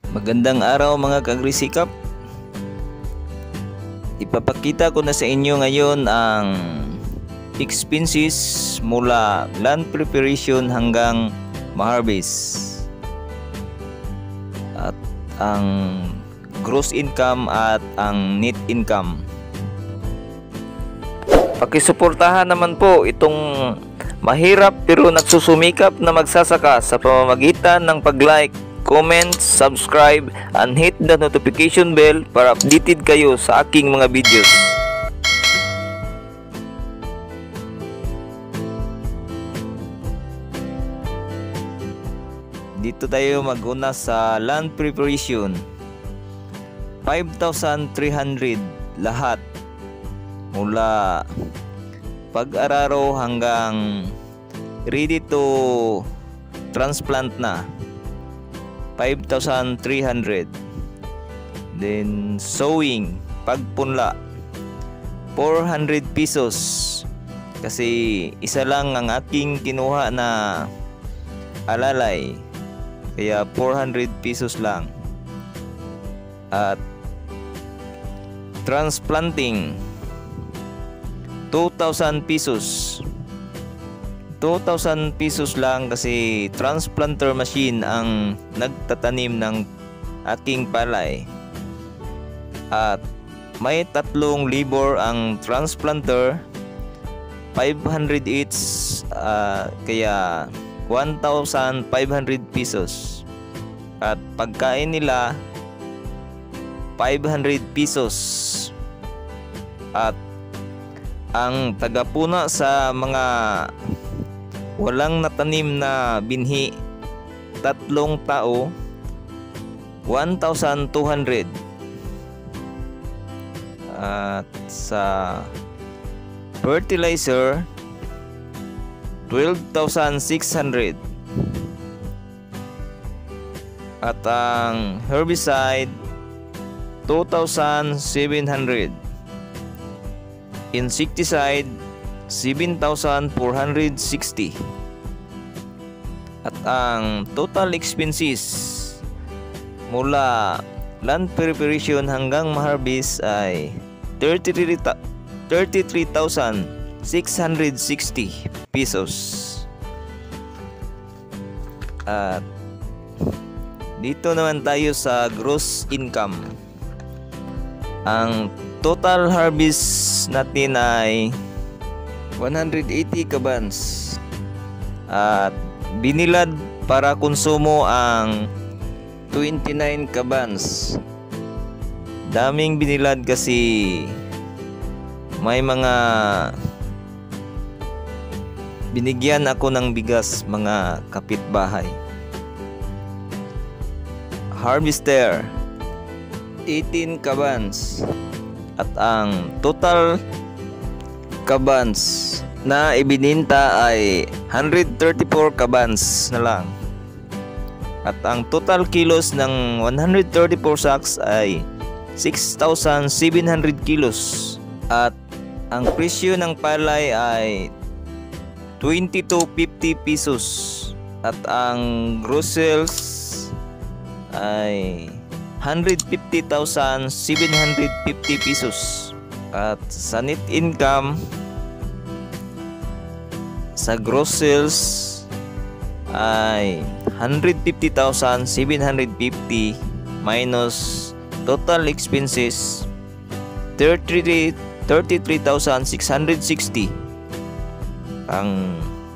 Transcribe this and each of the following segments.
Magandang araw mga kaagrisikap. Ipapakita ko na sa inyo ngayon ang expenses mula land preparation hanggang ma-harvest at ang gross income at ang net income. Pakisuportahan naman po itong mahirap pero nagsusumikap na magsasaka sa pamamagitan ng pag-like, comment, subscribe, and hit the notification bell para updated kayo sa aking mga videos. Dito tayo mag-una sa land preparation. 5,300 lahat mula pag-araro hanggang ready to transplant na. 5,300. Then sowing, pagpunla, 400 pesos kasi isa lang ang aking kinuha na alalay, kaya 400 pesos lang. At transplanting, 2,000 pesos. 2,000 pesos lang kasi transplanter machine ang nagtatanim ng aking palay. At may 3 labor ang transplanter, 500 each, kaya 1,500 pesos. At pagkain nila 500 pesos. At ang tagapuna sa mga walang natanim na binhi, 3 tao, 1,200. At sa fertilizer, 12,600. At ang herbicide, 2,700. Insecticide, 7,460. At ang total expenses mula land preparation hanggang ma-harvest ay 33,660 pesos. At dito naman tayo sa gross income. Ang total harvest natin ay 180 kabans. At binilad para konsumo ang 29 kabans. Daming binilad kasi may mga binigyan ako ng bigas mga kapitbahay. Harvester, 18 kabans. At ang total kabans na ibininta ay 134 kabans na lang. At ang total kilos ng 134 sacks ay 6,700 kilos. At ang presyo ng palay ay 22.50 pesos. At ang gross sales ay 150,750 pesos. At sa net income, sa gross sales ay 150,750 minus total expenses 33,660. Ang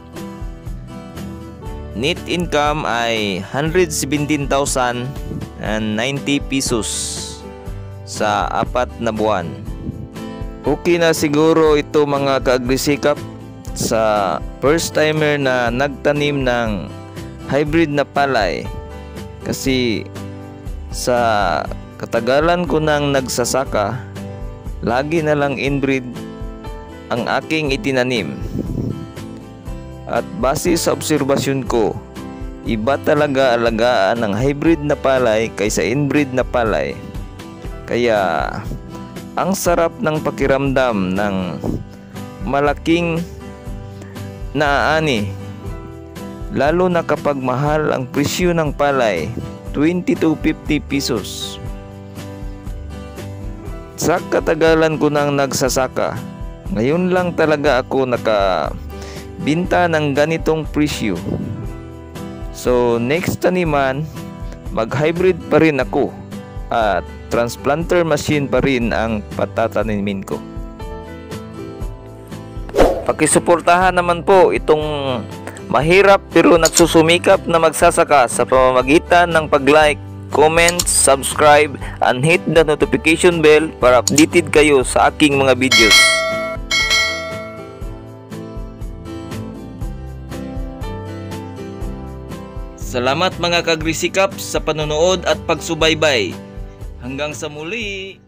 net income ay 117,090 pesos sa 4 na buwan. Okay na siguro ito mga kaagrisikap sa first timer na nagtanim ng hybrid na palay, kasi sa katagalan ko nang nagsasaka, lagi na lang inbreed ang aking itinanim. At base sa obserbasyon ko, iba talaga alagaan ng hybrid na palay kaysa inbreed na palay. Kaya ang sarap ng pakiramdam ng malaking naaani, lalo na kapag mahal ang presyo ng palay 20 to 50 pesos. Sa katagalan ko nang nagsasaka, ngayon lang talaga ako nakabinta ng ganitong presyo. So next taniman, mag-hybrid pa rin ako at transplanter machine pa rin ang patatanimin ko. Pakisuportahan naman po itong mahirap pero nagsusumikap na magsasaka sa pamamagitan ng pag-like, comment, subscribe, and hit the notification bell para updated kayo sa aking mga videos. Salamat mga kagrisikap sa panonood at pagsubaybay. Hanggang sa muli!